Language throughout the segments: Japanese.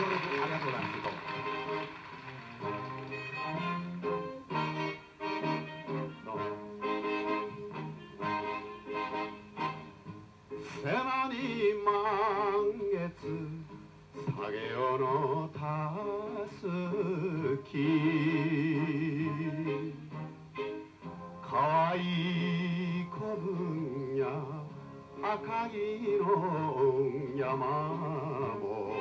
ありがとうございます。どうも。瀬名に満月下げよのたすきかわいい子分や赤城の山も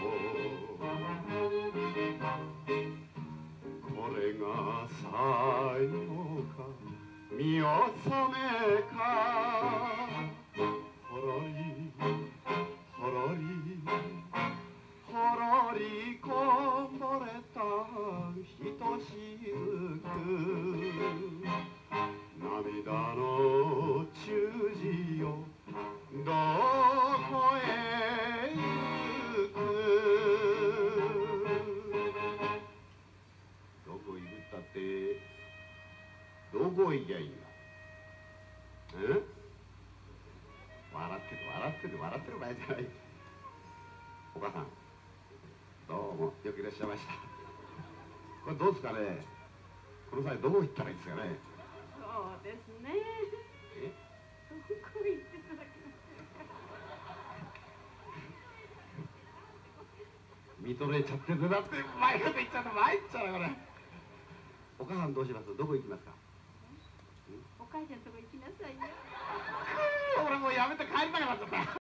これが最後か見納めかほろりほろりほろりこぼれたひとしずく涙の中字よどこへ行くどこ行くったってどこ行きゃいいんだ。笑ってる笑ってる笑ってる場合じゃない。お母さんどうもよくいらっしゃいました。これどうですかね。この際どこ行ったらいいですかね。 そうですね。どこ行っていただけますか。 見とれちゃってる。だってうまいこと言っちゃうと参っちゃうこれ。お母さんどうします。どこ行きますか。 お母ちゃんとこ行きなさいよ。 俺もうやめて帰りたくなっちゃった。